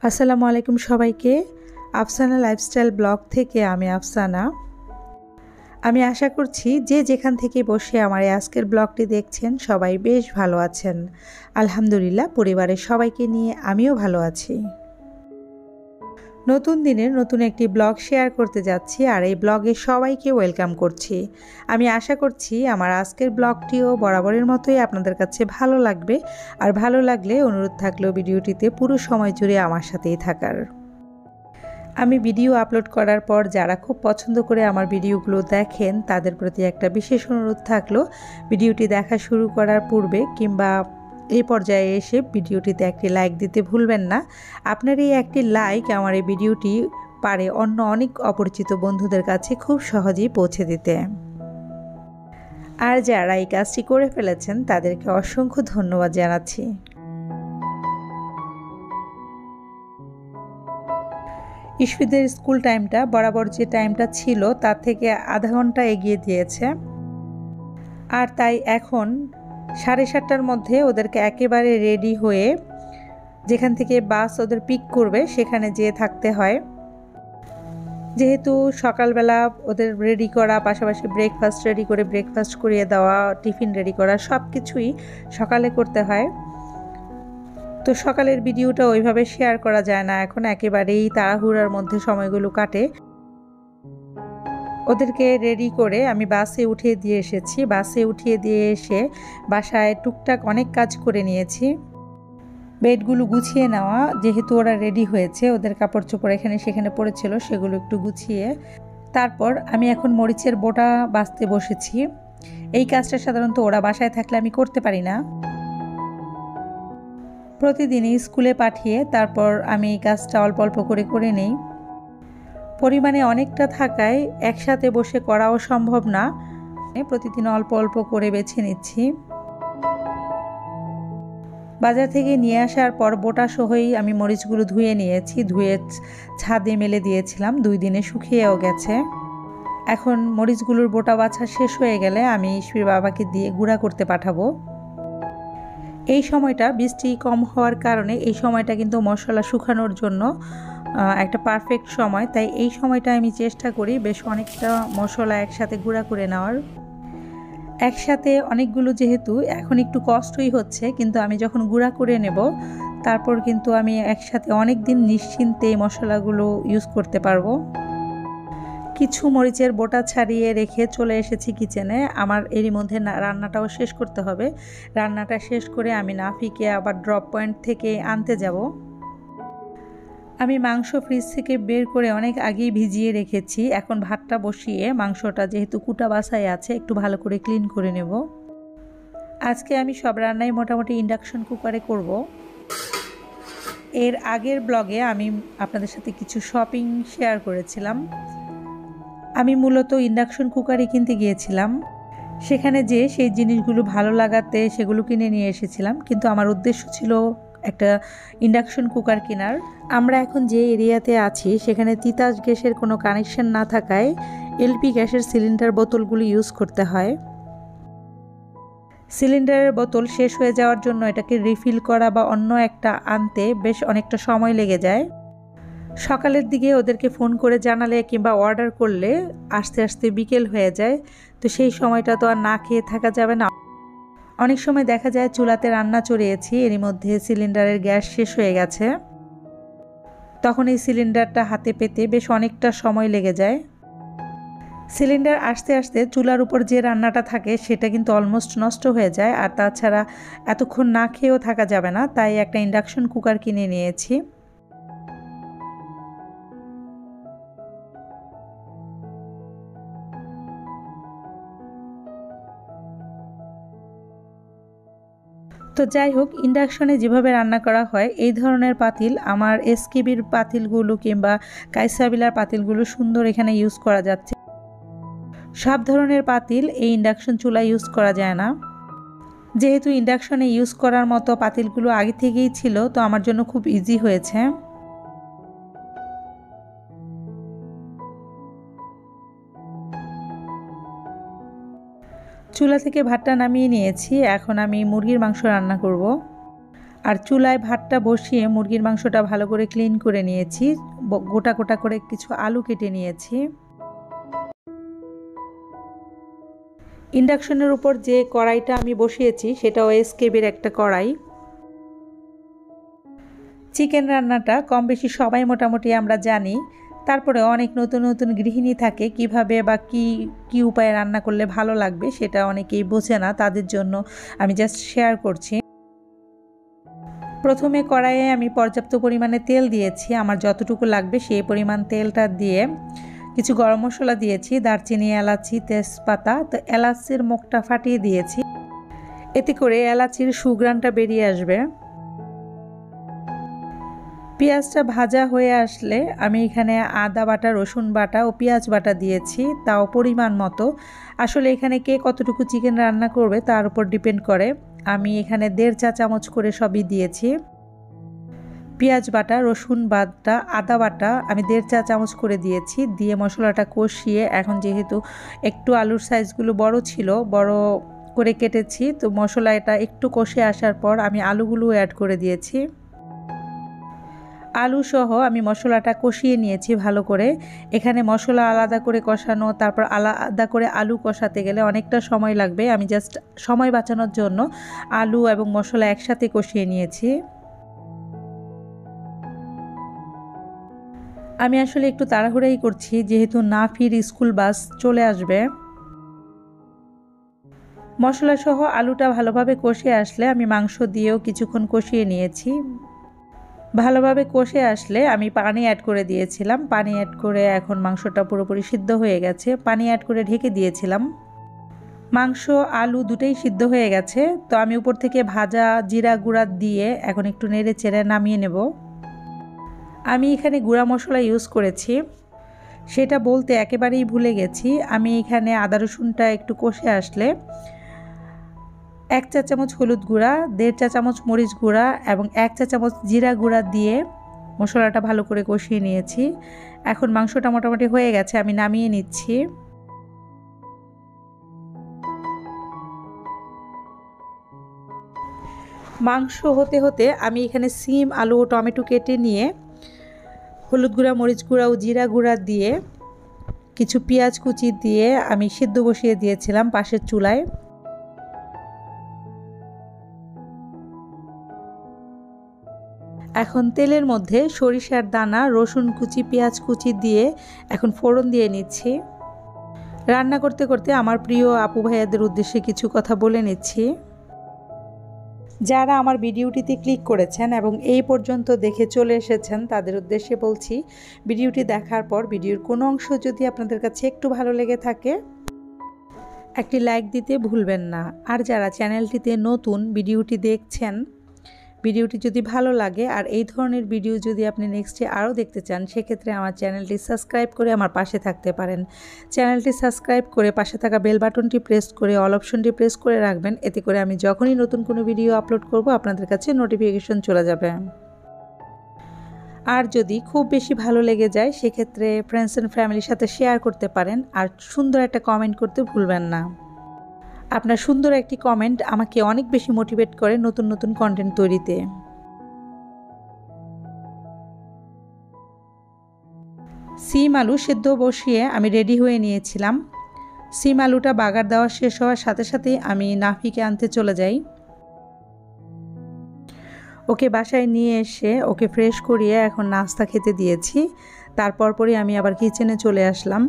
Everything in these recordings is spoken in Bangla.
আসসালামু আলাইকুম সবাইকে। আফসানা লাইফস্টাইল ব্লগ থেকে আমি আফসানা। আমি আশা করছি যে যেখান থেকে বসে আমার এই আজকের ব্লগটি দেখছেন সবাই বেশ ভালো আছেন। আলহামদুলিল্লাহ, পরিবারের সবাইকে নিয়ে আমিও ভালো আছি। নতুন দিনের নতুন একটি ব্লগ শেয়ার করতে যাচ্ছি আর এই ব্লগে সবাইকে ওয়েলকাম করছি। আমি আশা করছি আমার আজকের ব্লগটিও বরাবরের মতোই আপনাদের কাছে ভালো লাগবে, আর ভালো লাগলে অনুরোধ থাকলো ভিডিওটিতে পুরো সময় জুড়ে আমার সাথেই থাকার। আমি ভিডিও আপলোড করার পর যারা খুব পছন্দ করে আমার ভিডিওগুলো দেখেন তাদের প্রতি একটা বিশেষ অনুরোধ থাকলো, ভিডিওটি দেখা শুরু করার পূর্বে কিংবা এই পর্যায়ে এসে ভিডিওটিতে একটি লাইক দিতে ভুলবেন না। আপনার এই একটি লাইক আমার এই ভিডিওটি পারে অন্য অনেক অপরিচিত বন্ধুদের কাছে খুব সহজেই পৌঁছে দিতে। আর যারা এই কাজটি করে ফেলেছেন তাদেরকে অসংখ্য ধন্যবাদ জানাচ্ছি। ইশফিদের স্কুল টাইমটা বরাবর যে টাইমটা ছিল তার থেকে আধা ঘন্টা এগিয়ে দিয়েছে, আর তাই এখন 7:30টার মধ্যে ওদেরকে একেবারে রেডি হয়ে যেখান থেকে বাস ওদের পিক করবে সেখানে যেয়ে থাকতে হয়। যেহেতু সকালবেলা ওদের রেডি করা, পাশাপাশি ব্রেকফাস্ট রেডি করে ব্রেকফাস্ট করিয়ে দেওয়া, টিফিন রেডি করা, সব কিছুই সকালে করতে হয়। তো সকালের ভিডিওটা ওইভাবে শেয়ার করা যায় না, এখন একেবারেই তাড়াহুড়ার মধ্যে সময়গুলো কাটে। ওদেরকে রেডি করে আমি বাসে উঠিয়ে দিয়ে এসেছি। বাসে উঠিয়ে দিয়ে এসে বাসায় টুকটাক অনেক কাজ করে নিয়েছি। বেডগুলো গুছিয়ে নেওয়া, যেহেতু ওরা রেডি হয়েছে, ওদের কাপড় চোপড় এখানে সেখানে পড়েছিল, সেগুলো একটু গুছিয়ে তারপর আমি এখন মরিচের বোটা বাছতে বসেছি। এই কাজটা সাধারণত ওরা বাসায় থাকলে আমি করতে পারি না। প্রতিদিনই স্কুলে পাঠিয়ে তারপর আমি এই কাজটা অল্প অল্প করে করে নেই। পরিমাণে অনেকটা থাকায় একসাথে বসে করাও সম্ভব না, প্রতিদিন অল্প অল্প করে বেছে নিচ্ছি। বাজার থেকে নিয়ে আসার পর বোটা সহই আমি মরিচগুলো ধুয়ে নিয়েছি, ধুয়ে ছাদে মেলে দিয়েছিলাম, 2 দিনে শুকিয়েও গেছে। এখন মরিচগুলোর বোটা বাছা শেষ হয়ে গেলে আমি ইশফির বাবাকে দিয়ে গুঁড়া করতে পাঠাবো। এই সময়টা বৃষ্টি কম হওয়ার কারণে এই সময়টা কিন্তু মশলা শুকানোর জন্য একটা পারফেক্ট সময়, তাই এই সময়টা আমি চেষ্টা করি বেশ অনেকটা মশলা একসাথে গুঁড়া করে নেওয়ার। একসাথে অনেকগুলো যেহেতু এখন একটু কষ্টই হচ্ছে, কিন্তু আমি যখন গুঁড়া করে নেব তারপর কিন্তু আমি একসাথে অনেক দিন নিশ্চিন্তে এই মশলাগুলো ইউজ করতে পারবো। কিছু মরিচের বোটা ছাড়িয়ে রেখে চলে এসেছি কিচেনে। আমার এরই মধ্যে রান্নাটাও শেষ করতে হবে। রান্নাটা শেষ করে আমি নাফিকে আবার ড্রপ পয়েন্ট থেকে আনতে যাব। আমি মাংস ফ্রিজ থেকে বের করে অনেক আগেই ভিজিয়ে রেখেছি। এখন ভাতটা বসিয়ে মাংসটা যেহেতু কুটা বাছাই আছে একটু ভালো করে ক্লিন করে নেব। আজকে আমি সব রান্নাই মোটামুটি ইন্ডাকশন কুকারে করব। এর আগের ব্লগে আমি আপনাদের সাথে কিছু শপিং শেয়ার করেছিলাম। আমি মূলত ইন্ডাকশন কুকারই কিনতে গিয়েছিলাম। সেখানে যে সেই জিনিসগুলো ভালো লাগাতে সেগুলো কিনে নিয়ে এসেছিলাম, কিন্তু আমার উদ্দেশ্য ছিল একটা ইন্ডাকশন কুকার কেনার। আমরা এখন যে এরিয়াতে আছি সেখানে তিতাস গ্যাসের কোনো কানেকশন না থাকায় এলপি গ্যাসের সিলিন্ডার বোতলগুলো ইউজ করতে হয়। সিলিন্ডারের বোতল শেষ হয়ে যাওয়ার জন্য এটাকে রিফিল করা বা অন্য একটা আনতে বেশ অনেকটা সময় লেগে যায়। সকালের দিকে ওদেরকে ফোন করে জানালে কিংবা অর্ডার করলে আস্তে আস্তে বিকেল হয়ে যায়, তো সেই সময়টা তো আর না খেয়ে থাকা যাবে না। অনেক সময় দেখা যায় চুলাতে রান্না চড়িয়েছি, এরই মধ্যে সিলিন্ডারের গ্যাস শেষ হয়ে গেছে, তখন এই সিলিন্ডারটা হাতে পেতে বেশ অনেকটা সময় লেগে যায়। সিলিন্ডার আসতে আসতে চুলার উপর যে রান্নাটা থাকে সেটা কিন্তু অলমোস্ট নষ্ট হয়ে যায়, আর তাছাড়া এতক্ষণ না খেয়েও থাকা যাবে না, তাই একটা ইন্ডাকশন কুকার কিনে নিয়েছি। তো যাই হোক, ইন্ডাকশনে যেভাবে রান্না করা হয় এই ধরনের পাতিল আমার এসকেবির পাতিলগুলো কিংবা কাইসাবিলার পাতিলগুলো সুন্দর এখানে ইউজ করা যাচ্ছে। সব ধরনের পাতিল এই ইন্ডাকশন চুলা ইউজ করা যায় না। যেহেতু ইন্ডাকশনে ইউজ করার মতো পাতিলগুলো আগে থেকেই ছিল, তো আমার জন্য খুব ইজি হয়েছে। চুলা থেকে ভাতটা নামিয়ে নিয়েছি, এখন আমি মুরগির মাংস রান্না করব। আর চুলায় ভাতটা বসিয়ে মুরগির মাংসটা ভালো করে ক্লিন করে নিয়েছি, গোটা গোটা করে কিছু আলু কেটে নিয়েছি। ইন্ডাকশনের উপর যে কড়াইটা আমি বসিয়েছি সেটা ওএসকেবির একটা কড়াই। চিকেন রান্নাটা কম বেশি সবাই মোটামুটি আমরা জানি, তারপরে অনেক নতুন নতুন গৃহিণী থাকে কিভাবে বা কি উপায়ে রান্না করলে ভালো লাগবে সেটা অনেকেই বোঝে না, তাদের জন্য আমি জাস্ট শেয়ার করছি। প্রথমে কড়াইয়ে আমি পর্যাপ্ত পরিমাণে তেল দিয়েছি, আমার যতটুকু লাগবে সেই পরিমাণ তেলটা দিয়ে কিছু গরম মশলা দিয়েছি, দারচিনি, এলাচি, তেজপাতা। তো এলাচির মুখটা ফাটিয়ে দিয়েছি, এতে করে এলাচির সুঘ্রাণটা বেরিয়ে আসবে। পেঁয়াজটা ভাজা হয়ে আসলে আমি এখানে আদা বাটা, রসুন বাটা ও পেঁয়াজ বাটা দিয়েছি, তাও পরিমাণ মতো। আসলে এখানে কে কতটুকু চিকেন রান্না করবে তার উপর ডিপেন্ড করে। আমি এখানে 1.5 চা চামচ করে সবই দিয়েছি। পেঁয়াজ বাটা, রসুন বাটা, আদা বাটা আমি 1.5 চা চামচ করে দিয়েছি, দিয়ে মশলাটা কষিয়ে এখন যেহেতু একটু আলুর সাইজগুলো বড় ছিল, বড় করে কেটেছি, তো মশলা এটা একটু কষে আসার পর আমি আলুগুলো অ্যাড করে দিয়েছি। আলু সহ আমি মশলাটা কষিয়ে নিয়েছি ভালো করে। এখানে মশলা আলাদা করে কষানো, তারপর আলাদা করে আলু কষাতে গেলে অনেকটা সময় লাগবে। আমি জাস্ট সময় বাঁচানোর জন্য আলু এবং মশলা একসাথে কষিয়ে নিয়েছি। আমি আসলে একটু তাড়াহুড়াই করছি, যেহেতু নাফির স্কুল বাস চলে আসবে। মশলা সহ আলুটা ভালোভাবে কষে আসলে আমি মাংস দিয়েও কিছুক্ষণ কষিয়ে নিয়েছি। ভালোভাবে কষে আসলে আমি পানি অ্যাড করে দিয়েছিলাম। পানি অ্যাড করে এখন মাংসটা পুরোপুরি সিদ্ধ হয়ে গেছে। পানি অ্যাড করে ঢেকে দিয়েছিলাম। মাংস আলু দুটোই সিদ্ধ হয়ে গেছে, তো আমি উপর থেকে ভাজা জিরা গুঁড়া দিয়ে এখন একটু নেড়ে চেড়ে নামিয়ে নেব। আমি এখানে গুঁড়া মশলা ইউজ করেছি, সেটা বলতে একেবারেই ভুলে গেছি। আমি এখানে আদা রসুনটা একটু কষে আসলে 1 চা চামচ হলুদ গুঁড়া, 1.5 চা চামচ মরিচ গুঁড়া এবং 1 চা চামচ জিরা গুঁড়া দিয়ে মশলাটা ভালো করে কষিয়ে নিয়েছি। এখন মাংসটা মোটামুটি হয়ে গেছে, আমি নামিয়ে নিচ্ছি। মাংস হতে হতে আমি এখানে সিম, আলু ও টমেটো কেটে নিয়ে হলুদ গুঁড়া, মরিচ গুঁড়া ও জিরা গুঁড়া দিয়ে কিছু পেঁয়াজ কুচি দিয়ে আমি সিদ্ধ বসিয়ে দিয়েছিলাম পাশের চুলায়। এখন তেলের মধ্যে সরিষার দানা, রসুন কুচি, পেঁয়াজ কুচি দিয়ে এখন ফোড়ন দিয়ে নিচ্ছি। রান্না করতে করতে আমার প্রিয় আপু ভাইয়াদের উদ্দেশ্যে কিছু কথা বলে নিচ্ছি। যারা আমার ভিডিওটিতে ক্লিক করেছেন এবং এই পর্যন্ত দেখে চলে এসেছেন তাদের উদ্দেশ্যে বলছি, ভিডিওটি দেখার পর ভিডিওর কোনো অংশ যদি আপনাদের কাছে একটু ভালো লেগে থাকে একটি লাইক দিতে ভুলবেন না। আর যারা চ্যানেলটিতে নতুন ভিডিওটি দেখছেন, ভিডিওটি যদি ভালো লাগে আর এই ধরনের ভিডিও যদি আপনি নেক্সটে আরও দেখতে চান, সেক্ষেত্রে আমার চ্যানেলটি সাবস্ক্রাইব করে আমার পাশে থাকতে পারেন। চ্যানেলটি সাবস্ক্রাইব করে পাশে থাকা বেল বাটনটি প্রেস করে অল অপশনটি প্রেস করে রাখবেন, এতে করে আমি যখনই নতুন কোনো ভিডিও আপলোড করব আপনাদের কাছে নোটিফিকেশন চলে যাবে। আর যদি খুব বেশি ভালো লেগে যায় সেক্ষেত্রে ফ্রেন্ডস অ্যান্ড ফ্যামিলির সাথে শেয়ার করতে পারেন, আর সুন্দর একটা কমেন্ট করতে ভুলবেন না। আপনার সুন্দর একটি কমেন্ট আমাকে অনেক বেশি মোটিভেট করে নতুন নতুন কন্টেন্ট তৈরিতে। সিম আলু সেদ্ধ বসিয়ে আমি রেডি হয়ে নিয়েছিলাম। সিম আলুটা বাগার দেওয়া শেষ হওয়ার সাথে সাথেই আমি নাফিকে আনতে চলে যাই। ওকে বাসায় নিয়ে এসে ওকে ফ্রেশ করিয়ে এখন নাস্তা খেতে দিয়েছি। তারপর পরই আমি আবার কিচেনে চলে আসলাম।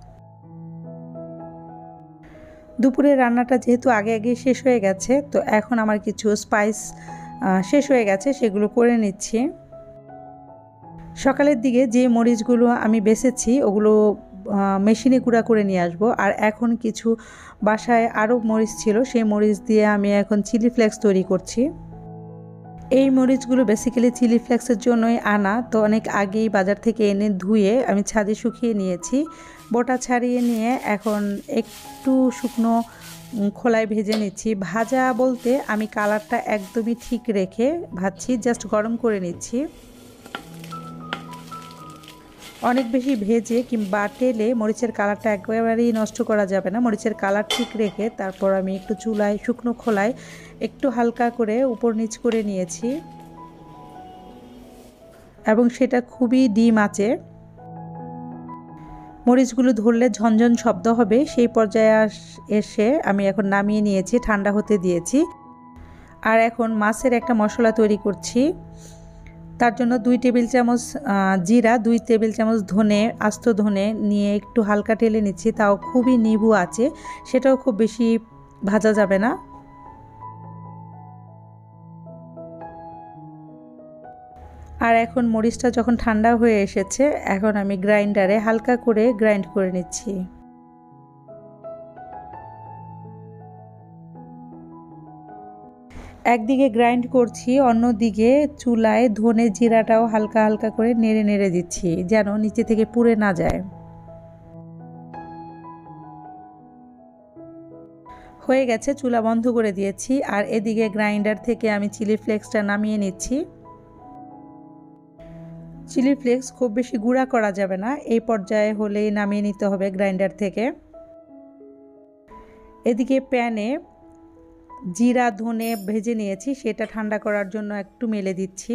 দুপুরের রান্নাটা যেহেতু আগে শেষ হয়ে গেছে, তো এখন আমার কিছু স্পাইস শেষ হয়ে গেছে, সেগুলো করে নিচ্ছি। সকালের দিকে যে মরিচগুলো আমি বেছেছি ওগুলো মেশিনে গুঁড়া করে নিয়ে আসবো। আর এখন কিছু বাসায় আরও মরিচ ছিল, সেই মরিচ দিয়ে আমি এখন চিলি ফ্লেক্স তৈরি করছি। এই মরিচগুলো বেসিক্যালি চিলি ফ্লেক্সের জন্যই আনা, তো অনেক আগেই বাজার থেকে এনে ধুয়ে আমি ছাদে শুকিয়ে নিয়েছি। বোটা ছাড়িয়ে নিয়ে এখন একটু শুকনো খোলায় ভেজে নিচ্ছি। ভাজা বলতে আমি কালারটা একদমই ঠিক রেখে ভাজছি, জাস্ট গরম করে নিচ্ছি। অনেক বেশি ভেজে কিংবা তেলে মরিচের কালারটা একেবারেই নষ্ট করা যাবে না। মরিচের কালার ঠিক রেখে তারপর আমি একটু চুলায় শুকনো খোলায় একটু হালকা করে উপর নিচ করে নিয়েছি এবং সেটা খুবই ডিম আঁচে। মরিচগুলো ধরলে ঝনঝন শব্দ হবে, সেই পর্যায়ে এসে আমি এখন নামিয়ে নিয়েছি, ঠান্ডা হতে দিয়েছি। আর এখন মাছের একটা মশলা তৈরি করছি। তার জন্য 2 টেবিল চামচ জিরা, 2 টেবিল চামচ ধনে, আস্ত ধনে নিয়ে একটু হালকা টেলে নিচ্ছি, তাও খুবই নিভু আছে, সেটাও খুব বেশি ভাজা যাবে না। আর এখন মরিচটা যখন ঠান্ডা হয়ে এসেছে, এখন আমি গ্রাইন্ডারে হালকা করে গ্রাইন্ড করে নিচ্ছি। একদিকে গ্রাইন্ড করছি, অন্যদিকে চুলায় ধনে জিরাটাও হালকা হালকা করে নেড়ে নেড়ে দিচ্ছি, যেন নিচে থেকে পুড়ে না যায়। হয়ে গেছে, চুলা বন্ধ করে দিয়েছি। আর এদিকে গ্রাইন্ডার থেকে আমি চিলি ফ্লেক্সটা নামিয়ে নিচ্ছি। চিলি ফ্লেক্স খুব বেশি গুঁড়া করা যাবে না, এই পর্যায়ে হলেই নামিয়ে নিতে হবে গ্রাইন্ডার থেকে। এদিকে প্যানে জিরা ধনে ভেজে নিয়েছি, সেটা ঠান্ডা করার জন্য একটু মেলে দিচ্ছি।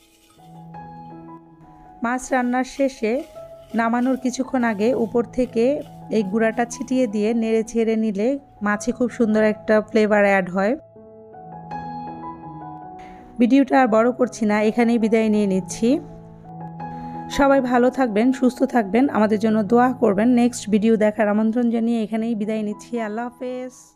মাছ রান্নার শেষে নামানোর কিছুক্ষণ আগে উপর থেকে এই গুঁড়াটা ছিটিয়ে দিয়ে নেড়ে ছেড়ে নিলে মাছে খুব সুন্দর একটা ফ্লেভার অ্যাড হয়। ভিডিওটা আর বড় করছি না, এখানেই বিদায় নিয়ে নিচ্ছি। সবাই ভালো থাকবেন, সুস্থ থাকবেন, আমাদের জন্য দোয়া করবেন। নেক্সট ভিডিও দেখার আমন্ত্রণ জানিয়ে এখানেই বিদায় নিচ্ছি। আল্লাহ হাফেজ।